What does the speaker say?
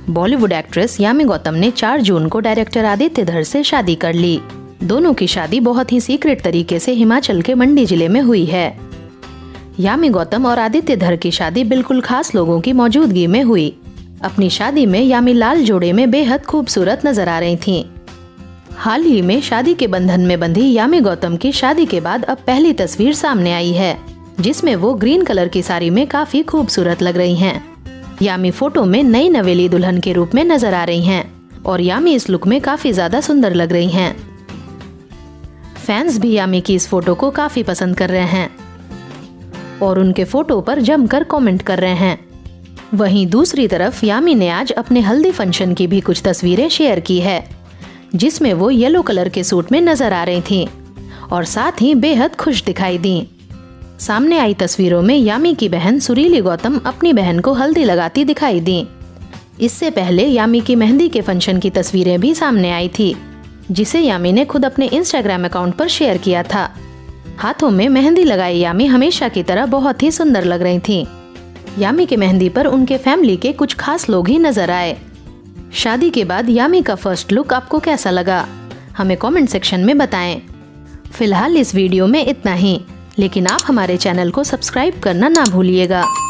Bollywood actress Yami Gautam ने 4 जून को director Aditya धर से शादी कर ली। दोनों की शादी बहुत ही सीक्रेट तरीके से हिमाचल के मंडी जिले में हुई है। यामी गौतम और आदित्य धर की शादी बिल्कुल खास लोगों की मौजूदगी में हुई। अपनी शादी में यामी लाल जोड़े में बेहद खूबसूरत नजर आ रही थीं। हाल ही में शादी के बंधन में बंधी यामी गौतम की शादी के बाद अब पहली तस्वीर सामने आई है, जिसमें वो ग्रीन कलर की साड़ी में काफी खूबसूरत लग रही हैं। यामी फोटो में नई नवेली दुल्हन के रूप में नजर आ रही हैं और यामी इस लुक में काफी ज्यादा सुंदर लग रही हैं। फैंस भी यामी की इस फोटो को काफी पसंद कर रहे हैं और उनके फोटो पर जमकर कमेंट कर रहे हैं। वहीं दूसरी तरफ यामी ने आज अपने हल्दी फंक्शन की भी कुछ तस्वीरें शेयर की है, जिसमें वो येलो कलर के सूट में नजर आ रही थीं और साथ ही बेहद खुश दिखाई दी। सामने आई तस्वीरों में यामी की बहन सुरीली गौतम अपनी बहन को हल्दी लगाती दिखाई दी। इससे पहले यामी की मेहंदी के फंक्शन की तस्वीरें भी सामने आई थी, जिसे यामी ने खुद अपने इंस्टाग्राम अकाउंट पर शेयर किया था। हाथों में मेहंदी लगाई यामी हमेशा की तरह बहुत ही सुंदर लग रही थीं। यामी के मेहंदी पर उनके फैमिली के कुछ खास लोग ही नजर आए। शादी के बाद यामी का फर्स्ट लुक आपको कैसा लगा, हमें कमेंट सेक्शन में बताएं। फिलहाल इस वीडियो में इतना ही, लेकिन आप हमारे चैनल को सब्सक्राइब करना ना भूलिएगा।